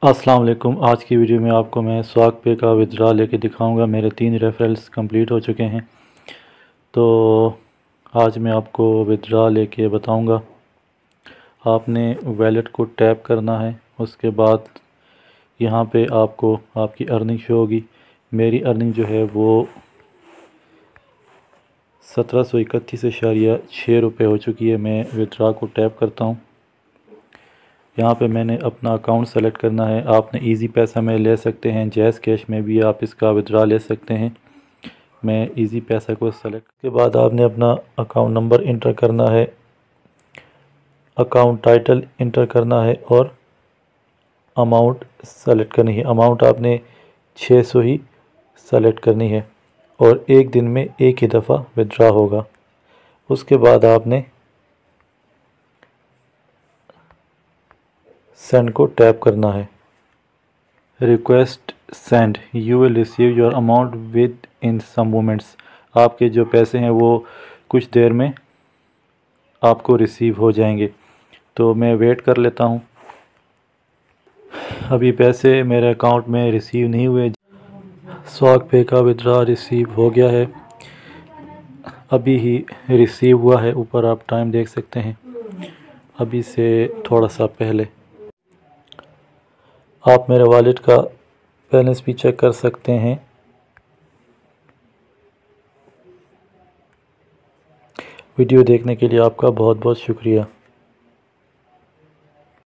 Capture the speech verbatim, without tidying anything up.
अस्सलाम वालेकुम। आज की वीडियो में आपको मैं स्वाग पे का विथड्रा लेके दिखाऊंगा। मेरे तीन रेफरल्स कंप्लीट हो चुके हैं, तो आज मैं आपको विथड्रा लेके बताऊंगा। आपने वैलेट को टैप करना है, उसके बाद यहाँ पे आपको आपकी अर्निंग शो होगी। मेरी अर्निंग जो है वो सत्रह सौ इकतीस इशारिया छः रुपये हो चुकी है। मैं विथड्रा को टैप करता हूँ। यहाँ पे मैंने अपना अकाउंट सेलेक्ट करना है। आपने इजी पैसा में ले सकते हैं, जैज़ कैश में भी आप इसका विथड्रा ले सकते हैं। मैं इजी पैसा को सेलेक्ट के बाद आपने अपना अकाउंट नंबर इंटर करना है, अकाउंट टाइटल इंटर करना है और अमाउंट सेलेक्ट करनी है। अमाउंट आपने छः सौ ही सेलेक्ट करनी है और एक दिन में एक ही दफ़ा विथड्रा होगा। उसके बाद आपने सेंड को टैप करना है। Request send, you will receive your amount within some moments. आपके जो पैसे हैं वो कुछ देर में आपको रिसीव हो जाएंगे। तो मैं वेट कर लेता हूँ। अभी पैसे मेरे अकाउंट में रिसीव नहीं हुए। स्वाग पे का विथड्रा रिसीव हो गया है, अभी ही रिसीव हुआ है। ऊपर आप टाइम देख सकते हैं, अभी से थोड़ा सा पहले। आप मेरे वॉलेट का बैलेंस भी चेक कर सकते हैं। वीडियो देखने के लिए आपका बहुत बहुत शुक्रिया।